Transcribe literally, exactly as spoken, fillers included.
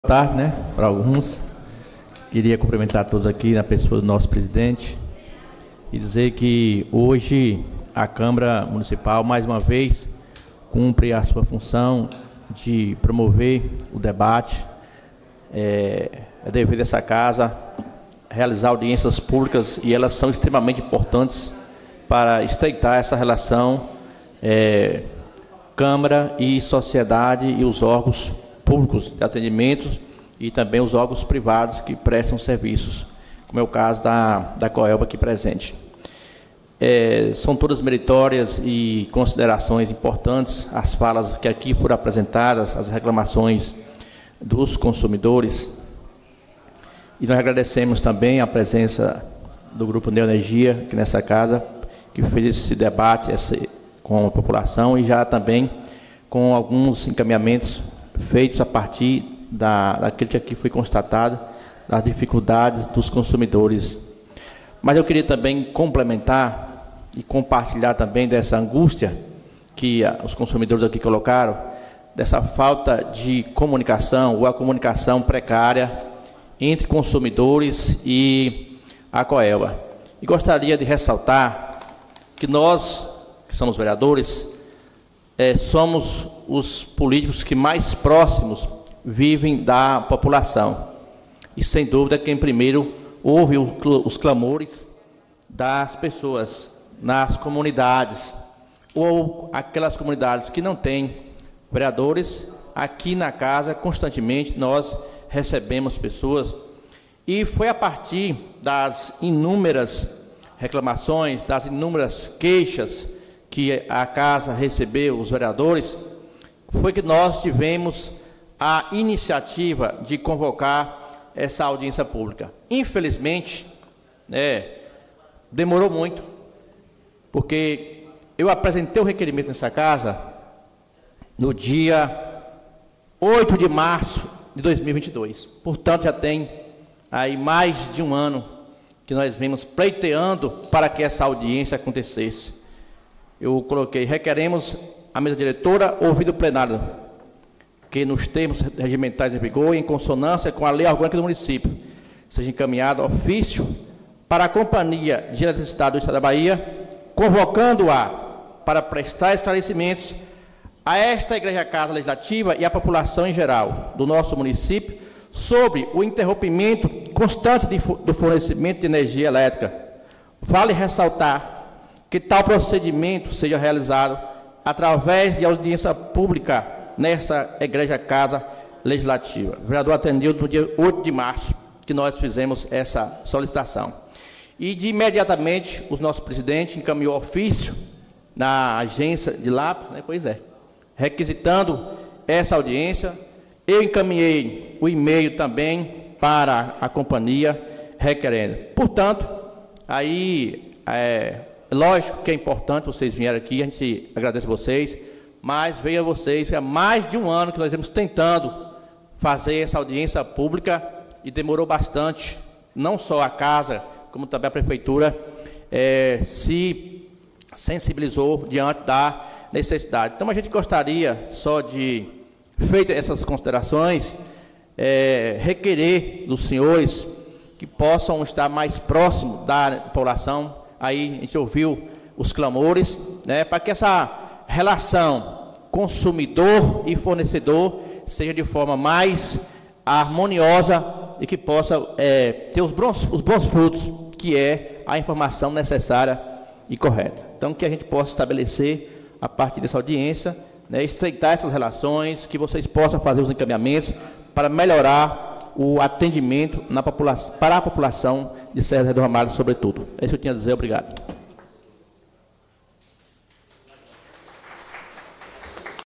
Boa tarde, né, para alguns. Queria cumprimentar todos aqui na pessoa do nosso presidente e dizer que hoje a Câmara Municipal, mais uma vez, cumpre a sua função de promover o debate. É, é dever dessa casa realizar audiências públicas e elas são extremamente importantes para estreitar essa relação é, Câmara e sociedade e os órgãos públicos de atendimento e também os órgãos privados que prestam serviços, como é o caso da, da Coelba aqui presente. É, são todas meritórias e considerações importantes as falas que aqui foram apresentadas, as reclamações dos consumidores. E nós agradecemos também a presença do Grupo Neoenergia aqui nessa casa, que fez esse debate esse, com a população e já também com alguns encaminhamentos feitos a partir da, daquilo que aqui foi constatado, das dificuldades dos consumidores. Mas eu queria também complementar e compartilhar também dessa angústia que a, os consumidores aqui colocaram, dessa falta de comunicação ou a comunicação precária entre consumidores e a Coelba. E gostaria de ressaltar que nós, que somos vereadores, É, somos os políticos que mais próximos vivem da população. E, sem dúvida, quem primeiro ouve o, os clamores das pessoas nas comunidades, ou aquelas comunidades que não têm vereadores. Aqui na casa, constantemente, nós recebemos pessoas. E foi a partir das inúmeras reclamações, das inúmeras queixas que a casa recebeu, os vereadores, foi que nós tivemos a iniciativa de convocar essa audiência pública. Infelizmente, né, demorou muito, porque eu apresentei o requerimento nessa casa no dia oito de março de dois mil e vinte e dois. Portanto, já tem aí mais de um ano que nós vemos pleiteando para que essa audiência acontecesse. Eu coloquei, requeremos a mesa diretora ouvir o plenário, que nos termos regimentais em vigor, em consonância com a lei orgânica do município, seja encaminhado ofício para a Companhia de Eletricidade do Estado da Bahia, convocando-a para prestar esclarecimentos a esta Igreja Casa Legislativa e à população em geral do nosso município sobre o interrompimento constante de, do fornecimento de energia elétrica. Vale ressaltar que tal procedimento seja realizado através de audiência pública nessa Igreja Casa Legislativa. O vereador atendeu no dia oito de março, que nós fizemos essa solicitação. E, de imediatamente, o nosso presidente encaminhou ofício na agência de Lapa, né, pois é, requisitando essa audiência. Eu encaminhei o e-mail também para a companhia requerendo. Portanto, aí... É, lógico que é importante vocês vierem aqui, a gente agradece a vocês, mas veio a vocês, há mais de um ano que nós estamos tentando fazer essa audiência pública e demorou bastante, não só a casa, como também a prefeitura é, se sensibilizou diante da necessidade. Então a gente gostaria só de, feitas essas considerações, é, requerer dos senhores que possam estar mais próximos da população. Aí a gente ouviu os clamores, né, para que essa relação consumidor e fornecedor seja de forma mais harmoniosa e que possa é, ter os bons, os bons frutos, que é a informação necessária e correta. Então, que a gente possa estabelecer, a partir dessa audiência, né, estreitar essas relações, que vocês possam fazer os encaminhamentos para melhorar o atendimento na população, para a população de Serra do Ramalho, sobretudo. É isso que eu tinha a dizer. Obrigado.